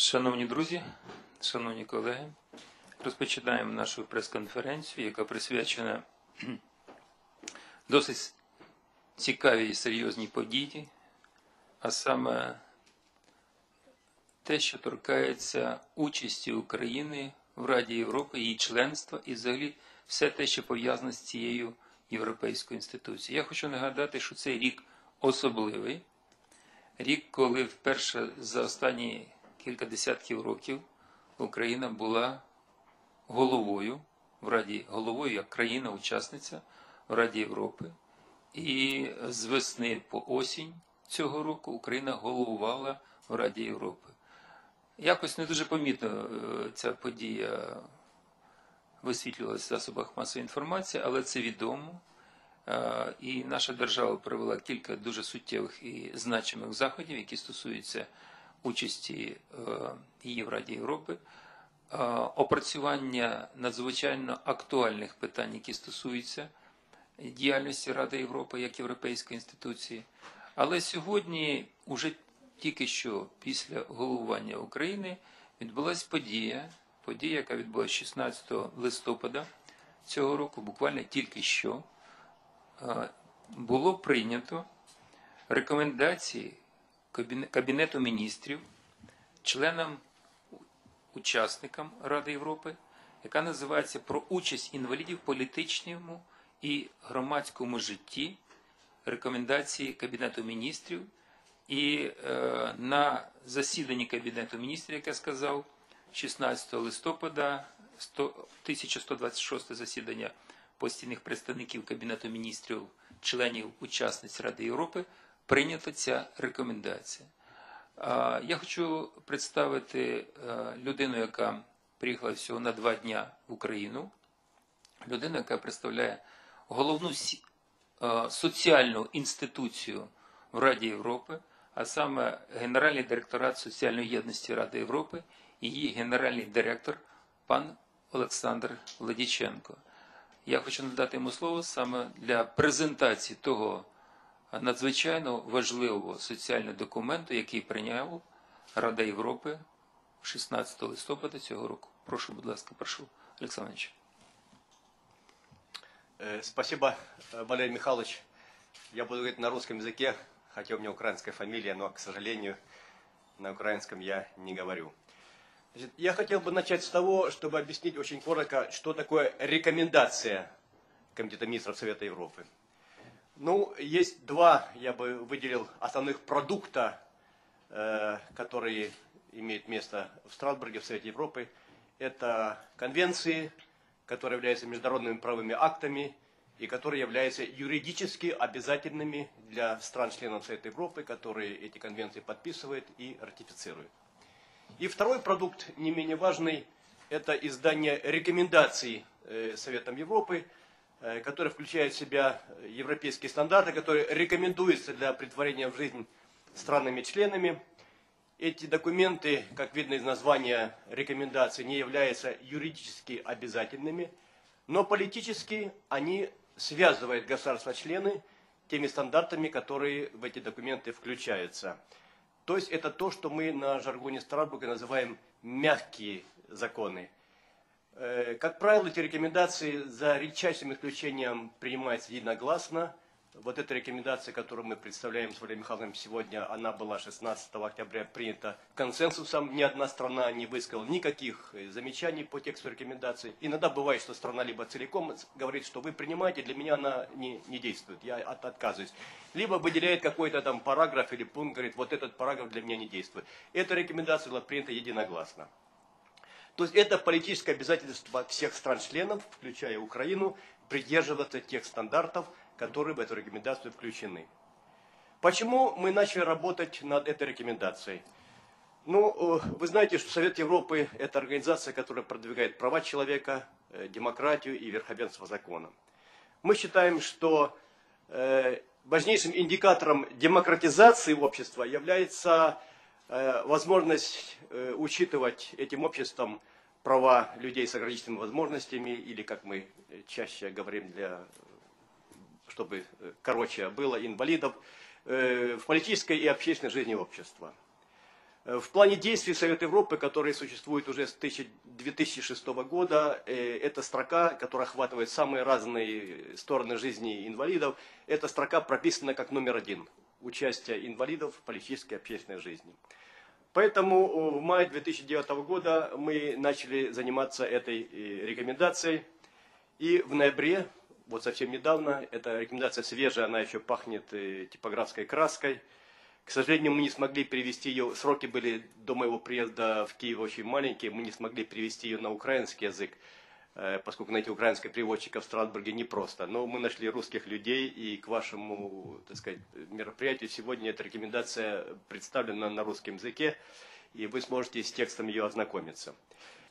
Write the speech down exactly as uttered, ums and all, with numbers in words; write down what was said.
Шановні друзі, шановні колеги, розпочинаємо нашу прес-конференцію, яка присвячена досить цікавій і серйозній події, а саме те, що торкається участі України в Раді Європи, її членства і взагалі все те, що пов'язано з цією європейською інституцією. Я хочу нагадати, що цей рік особливий, рік, коли вперше за останні кілька десятків років Україна була головою в Раді, головою як країна-учасниця в Раді Європи. І з весни по осінь цього року Україна головувала в Раді Європи. Якось не дуже помітно ця подія висвітлювалася в засобах масової інформації, але це відомо. І наша держава провела кілька дуже суттєвих і значимих заходів, які стосуються участі її в Раді Європи, опрацювання надзвичайно актуальних питань, які стосуються діяльності Ради Європи як європейської інституції. Але сьогодні, уже тільки що після головування України, відбулася подія, подія, яка відбулася шістнадцятого листопада цього року, буквально тільки що, було прийнято рекомендації Кабінету міністрів, членам, учасникам Ради Європи, яка називається «Про участь інвалідів в політичному і громадському житті», рекомендації Кабінету міністрів. І е, на засіданні Кабінету міністрів, як я сказав, шістнадцятого листопада, тисяча сто двадцять шосте засідання постійних представників Кабінету міністрів, членів учасниць Ради Європи, прийнята ця рекомендація. Я хочу представити людину, яка приїхала всього на два дня в Україну, людину, яка представляє головну соціальну інституцію в Раді Європи, а саме Генеральний директорат соціальної єдності Ради Європи і її генеральний директор пан Олександр Владіченко. Я хочу надати йому слово саме для презентації того надзвичайно важливого соціального документу, який прийняла Рада Європи шістнадцятого листопада цього року. Прошу, будь ласка, прошу, Олександр Ильич. Спасибо, Валерий Михайлович. Я буду говорить на русском языке, хотя у меня украинская фамилия, но, к сожалению, на украинском я не говорю. Значит, я хотел бы начать с того, чтобы объяснить очень коротко, что такое рекомендация Комитета министров Совета Европы. Ну, есть два, я бы выделил, основных продукта, э, которые имеют место в Страсбурге, в Совете Европы. Это конвенции, которые являются международными правовыми актами и которые являются юридически обязательными для стран-членов Совета Европы, которые эти конвенции подписывают и ратифицируют. И второй продукт, не менее важный, это издание рекомендаций э, Советом Европы, которые включают в себя европейские стандарты, которые рекомендуются для претворения в жизнь странами-членами. Эти документы, как видно из названия рекомендаций, не являются юридически обязательными, но политически они связывают государства-члены теми стандартами, которые в эти документы включаются. То есть это то, что мы на жаргоне Страсбурга называем мягкие законы. Как правило, эти рекомендации за редчайшим исключением принимаются единогласно. Вот эта рекомендация, которую мы представляем с Валерием Михайловичем сегодня, она была шестнадцатого октября принята консенсусом. Ни одна страна не высказала никаких замечаний по тексту рекомендаций. Иногда бывает, что страна либо целиком говорит, что вы принимаете, для меня она не, не действует, я от, отказываюсь. Либо выделяет какой-то там параграф или пункт, говорит, вот этот параграф для меня не действует. Эта рекомендация была принята единогласно. То есть это политическое обязательство всех стран-членов, включая Украину, придерживаться тех стандартов, которые в эту рекомендацию включены. Почему мы начали работать над этой рекомендацией? Ну, вы знаете, что Совет Европы – это организация, которая продвигает права человека, демократию и верховенство закона. Мы считаем, что важнейшим индикатором демократизации общества является возможность учитывать этим обществом права людей с ограниченными возможностями, или, как мы чаще говорим, для, чтобы короче было, инвалидов, в политической и общественной жизни общества. В плане действий Совета Европы, который существует уже с две тысячи шестого года, эта строка, которая охватывает самые разные стороны жизни инвалидов, эта строка прописана как номер один – участие инвалидов в политической и общественной жизни. Поэтому в мае две тысячи девятого года мы начали заниматься этой рекомендацией. И в ноябре, вот совсем недавно, эта рекомендация свежая, она еще пахнет типографской краской. К сожалению, мы не смогли перевести ее, сроки были до моего приезда в Киев очень маленькие, мы не смогли перевести ее на украинский язык, поскольку найти украинского переводчика в Страсбурге непросто. Но мы нашли русских людей, и к вашему, так сказать, мероприятию сегодня эта рекомендация представлена на русском языке, и вы сможете с текстом ее ознакомиться.